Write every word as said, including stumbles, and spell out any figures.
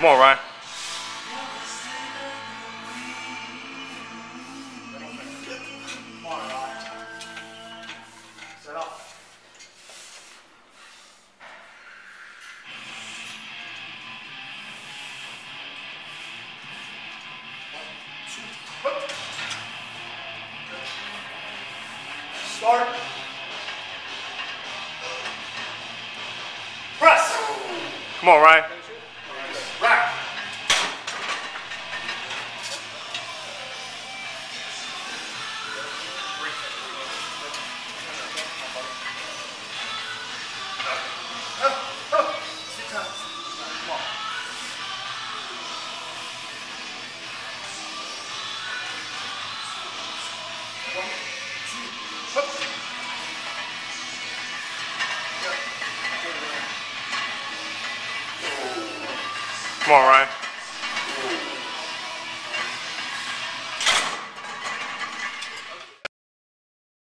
Come on, Ryan. Come on, Ryan. Set up. Start. Press. Come on, Ryan. Rack. Sit down. Come on. One, two, up. Come on, Ryan.